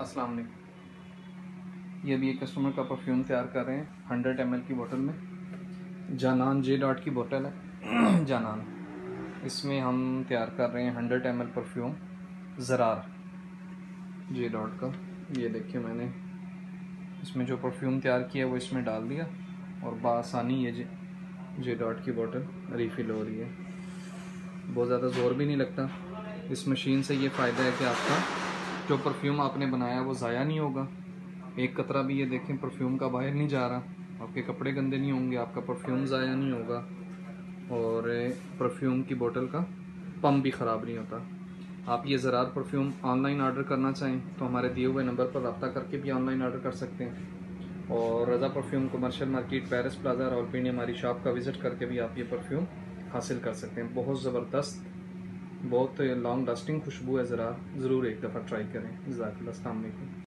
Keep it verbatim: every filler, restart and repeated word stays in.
अस्सलाम वालेकुम। ये भी एक कस्टमर का परफ्यूम तैयार कर रहे हैं हंड्रेड एम एल की बोतल में। जानान जे डॉट की बोतल है जानान। इसमें हम तैयार कर रहे हैं hundred M L perfume Zarar J dot का। ये देखिए, मैंने इसमें जो परफ्यूम तैयार किया वो इसमें डाल दिया और बासानी ये जे जे डॉट की बोतल रिफ़िल हो रही है। बहुत ज़्यादा ज़ोर भी नहीं लगता। इस मशीन से ये फ़ायदा है कि आपका जो परफ्यूम आपने बनाया वो ज़ाया नहीं होगा। एक कतरा भी ये देखें परफ्यूम का बाहर नहीं जा रहा। आपके कपड़े गंदे नहीं होंगे, आपका परफ्यूम ज़ाया नहीं होगा और परफ्यूम की बोतल का पम्प भी ख़राब नहीं होता। आप ये ज़रार परफ्यूम ऑनलाइन ऑर्डर करना चाहें तो हमारे दिए हुए नंबर पर रब्ता करके भी ऑनलाइन ऑर्डर कर सकते हैं। और Raza perfume commercial market Paris plaza Rawalpindi हमारी शॉप का विज़िट करके भी आप ये परफ्यूम हासिल कर सकते हैं। बहुत ज़बरदस्त, बहुत लॉन्ग लास्टिंग खुशबू है ज़रार। ज़रूर एक दफ़ा ट्राई करें। जज़ाकल्लाह। अस्सलाम वालेकुम।